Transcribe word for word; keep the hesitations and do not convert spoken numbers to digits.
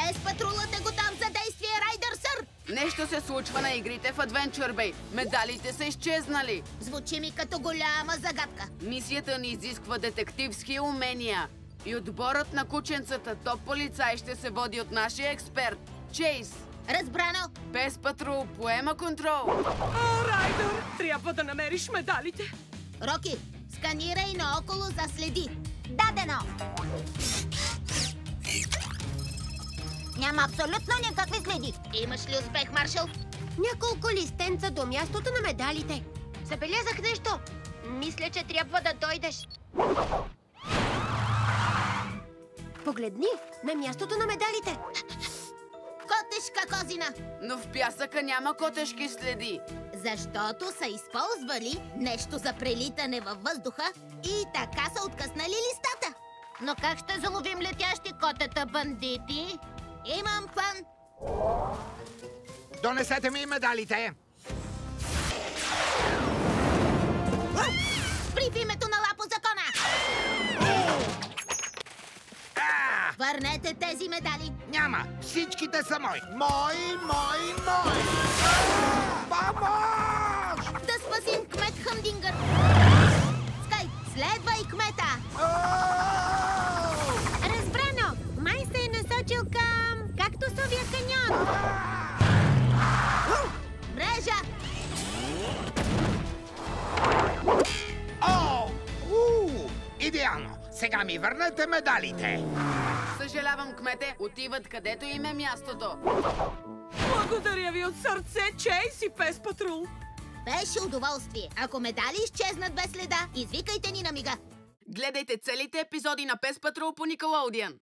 Пес патрулът е готов за действие, Райдър сър! Нещо се случва на игрите в Adventure Bay. Медалите са изчезнали. Звучи ми като голяма загадка. Мисията ни изисква детективски умения. И отборът на кученцата топ полицай ще се води от нашия експерт, Чейз. Разбрано! Пес патрул поема контрол. О, Райдър! Трябва да намериш медалите. Роки, сканирай наоколо за следи. Дадено! Няма абсолютно никакви следи. Имаш ли успех, Маршал? Няколко листенца до мястото на медалите. Забелязах нещо. Мисля, че трябва да дойдеш. Погледни на мястото на медалите. Котешка козина! Но в пясъка няма котешки следи. Защото са използвали нещо за прелитане във въздуха и така са откъснали листата. Но как ще заловим летящи котета, бандити? Имам план! Донесете ми медалите! Спри в името на Лапо закона! А! Върнете тези медали! Няма! Всичките са мои! Мои, мои, мои! Помощ! Да спасим кмет Хъмдингър! Скай, следвай кмета! Разбрано! Май се е насочил към Кактусовия каньон. Мрежа! О! У! Идеално! Сега ми върнете медалите! Съжалявам, кмете, отиват където им е мястото. Благодаря ви от сърце, Чейз и Пес патрул. Беше удоволствие. Ако медали изчезнат без следа, извикайте ни на мига. Гледайте целите епизоди на Пес патрул по Никелоудиан.